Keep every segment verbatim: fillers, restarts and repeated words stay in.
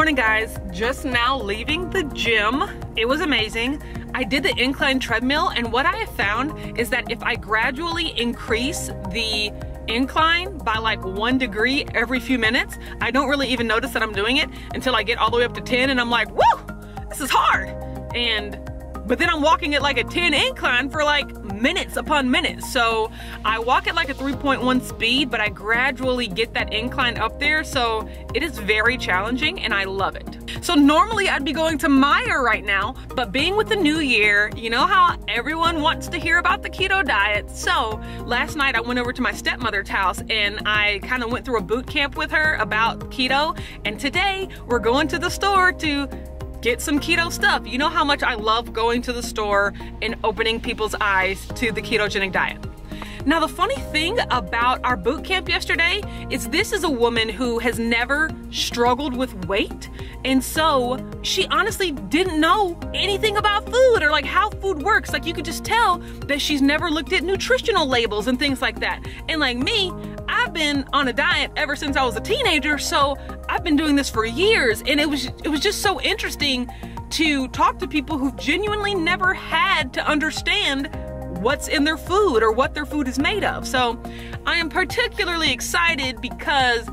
morning, guys. Just now leaving the gym. It was amazing. I did the incline treadmill, and what I have found is that if I gradually increase the incline by like one degree every few minutes, I don't really even notice that I'm doing it until I get all the way up to ten, and I'm like, whoa, this is hard. And but then I'm walking at like a ten incline for like minutes upon minutes. So I walk at like a three point one speed, but I gradually get that incline up there. So it is very challenging and I love it. So normally I'd be going to Meijer right now, but being with the new year, you know how everyone wants to hear about the keto diet. So last night I went over to my stepmother's house and I kind of went through a boot camp with her about keto. And today we're going to the store to get some keto stuff. You know how much I love going to the store and opening people's eyes to the ketogenic diet. Now, the funny thing about our boot camp yesterday is this is a woman who has never struggled with weight. And so she honestly didn't know anything about food or like how food works. Like you could just tell that she's never looked at nutritional labels and things like that. And like me, I've been on a diet ever since I was a teenager, so I've been doing this for years, and it was it was just so interesting to talk to people who genuinely never had to understand what's in their food or what their food is made of. So I am particularly excited because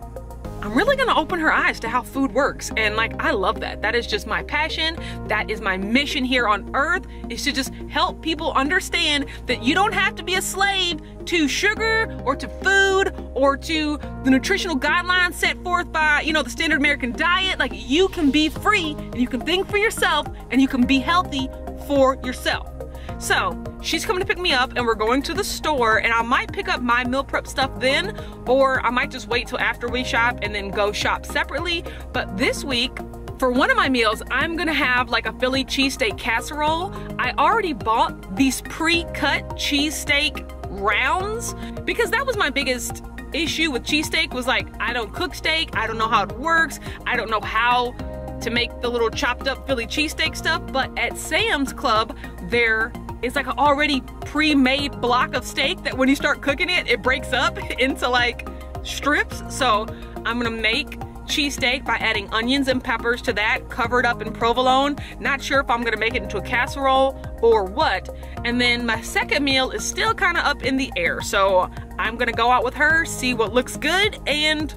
I'm really gonna open her eyes to how food works. And like, I love that. That is just my passion. That is my mission here on earth, is to just help people understand that you don't have to be a slave to sugar or to food or to the nutritional guidelines set forth by, you know, the standard American diet. Like, you can be free and you can think for yourself and you can be healthy for yourself. So she's coming to pick me up and we're going to the store, and I might pick up my meal prep stuff then, or I might just wait till after we shop and then go shop separately. But this week, for one of my meals, I'm gonna have like a Philly cheesesteak casserole. I already bought these pre-cut cheesesteak rounds because that was my biggest issue with cheesesteak, was like, I don't cook steak, I don't know how it works, I don't know how to make the little chopped up Philly cheesesteak stuff. But at Sam's Club, there is like an already pre-made block of steak that when you start cooking it, it breaks up into like strips. So I'm gonna make cheesesteak by adding onions and peppers to that, covered up in provolone. Not sure if I'm gonna make it into a casserole or what. And then my second meal is still kind of up in the air. So I'm gonna go out with her, see what looks good, and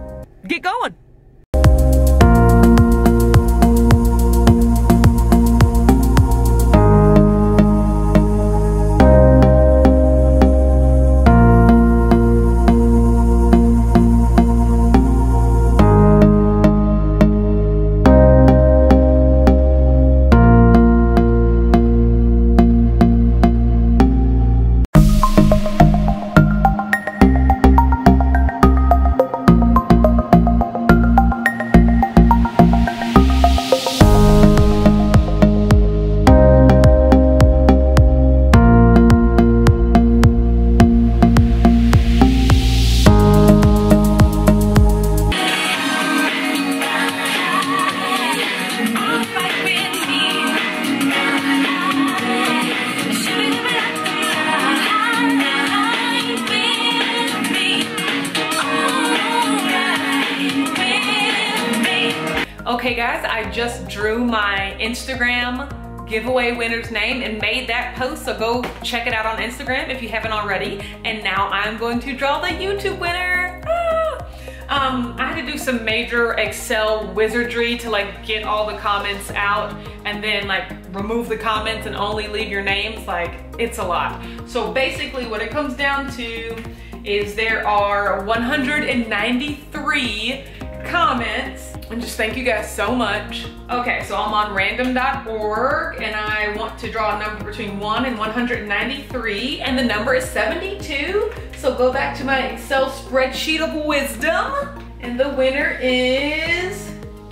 get going. Okay guys, I just drew my Instagram giveaway winner's name and made that post, so go check it out on Instagram if you haven't already. And now I'm going to draw the YouTube winner. Ah! Um, I had to do some major Excel wizardry to like get all the comments out and then like remove the comments and only leave your names. Like, it's a lot. So basically what it comes down to is there are one hundred ninety-three comments. And just thank you guys so much. Okay, so I'm on random dot org and I want to draw a number between one and one hundred ninety-three, and the number is seventy-two. So go back to my Excel spreadsheet of wisdom, and the winner is,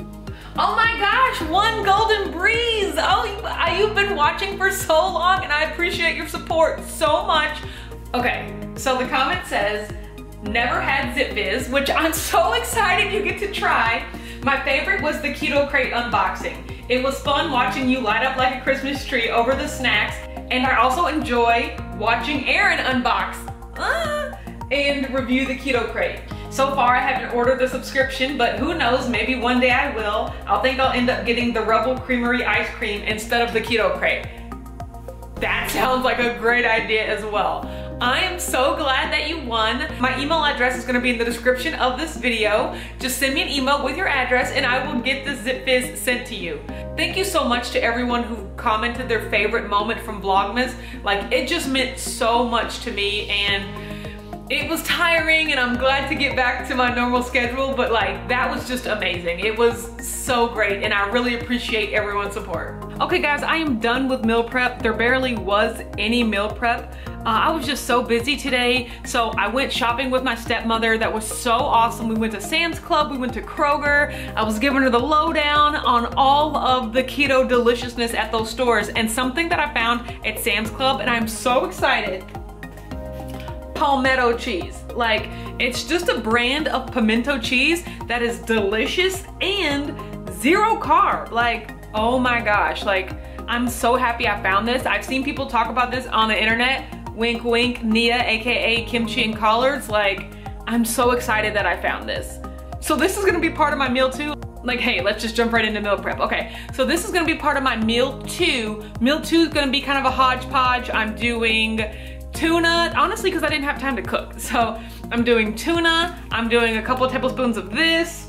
oh my gosh, one Golden Breeze. Oh, you, you've been watching for so long and I appreciate your support so much. Okay, so the comment says, never had ZipViz, which I'm so excited you get to try. My favorite was the Keto Crate unboxing. It was fun watching you light up like a Christmas tree over the snacks, and I also enjoy watching Aaron unbox uh, and review the Keto Crate. So far I haven't ordered the subscription, but who knows, maybe one day I will. I think I'll end up getting the Rebel Creamery ice cream instead of the Keto Crate. That sounds like a great idea as well. I am so glad that you won. My email address is gonna be in the description of this video. Just send me an email with your address and I will get the ZipFizz sent to you. Thank you so much to everyone who commented their favorite moment from Vlogmas. Like, it just meant so much to me, and it was tiring, and I'm glad to get back to my normal schedule, but like, that was just amazing. It was so great, and I really appreciate everyone's support. Okay guys, I am done with meal prep. There barely was any meal prep. Uh, I was just so busy today, so I went shopping with my stepmother. That was so awesome. We went to Sam's Club, we went to Kroger. I was giving her the lowdown on all of the keto deliciousness at those stores, and something that I found at Sam's Club, and I'm so excited. Palmetto cheese. Like, it's just a brand of pimento cheese that is delicious and zero carb. Like, oh my gosh, like, I'm so happy I found this. I've seen people talk about this on the internet. Wink, wink, Nia, A K A Kimchi and Collards. Like, I'm so excited that I found this. So this is gonna be part of my meal two. Like, hey, let's just jump right into meal prep. Okay, so this is gonna be part of my meal two. Meal two is gonna be kind of a hodgepodge. I'm doing tuna, honestly, because I didn't have time to cook. So I'm doing tuna, I'm doing a couple of tablespoons of this,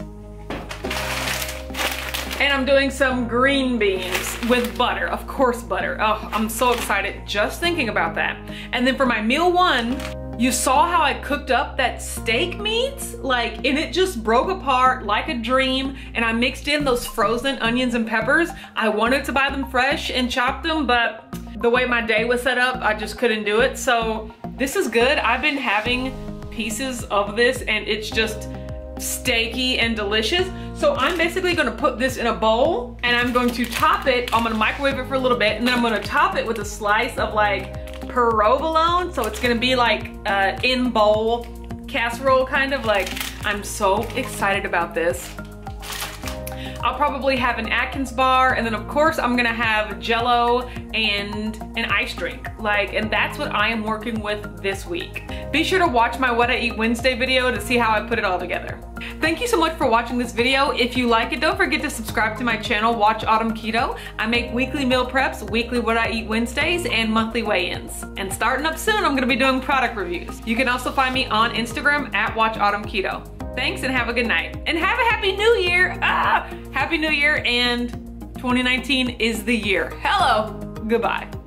and I'm doing some green beans with butter, of course butter. Oh, I'm so excited just thinking about that. And then for my meal one, you saw how I cooked up that steak meat? Like, and it just broke apart like a dream, and I mixed in those frozen onions and peppers. I wanted to buy them fresh and chop them, but the way my day was set up, I just couldn't do it. So this is good. I've been having pieces of this and it's just steaky and delicious. So I'm basically gonna put this in a bowl and I'm going to top it. I'm gonna microwave it for a little bit and then I'm gonna top it with a slice of like provolone. So it's gonna be like uh, in bowl casserole kind of. Like, I'm so excited about this. I'll probably have an Atkins bar, and then of course I'm gonna have Jell-O and an ice drink. Like, and that's what I am working with this week. Be sure to watch my What I Eat Wednesday video to see how I put it all together. Thank you so much for watching this video. If you like it, don't forget to subscribe to my channel, Watch Autumn Keto. I make weekly meal preps, weekly What I Eat Wednesdays, and monthly weigh-ins. And starting up soon, I'm gonna be doing product reviews. You can also find me on Instagram at Watch Autumn Keto. Thanks and have a good night. And have a happy new year. Ah, happy new year, and twenty nineteen is the year. Hello, goodbye.